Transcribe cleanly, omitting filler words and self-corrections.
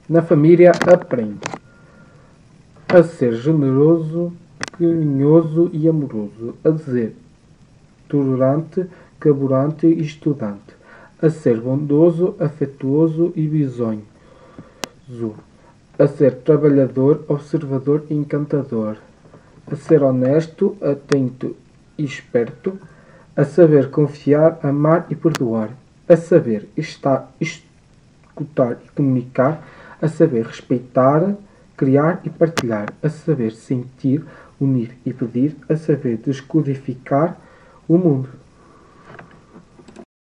Na família aprende a ser generoso, carinhoso e amoroso, a ser tolerante, carburante e estudante, a ser bondoso, afetuoso e bisonho, a ser trabalhador, observador e encantador, a ser honesto, atento e esperto, a saber confiar, amar e perdoar, a saber escutar e comunicar, a saber respeitar, criar e partilhar, a saber sentir, unir e pedir, a saber descodificar o mundo.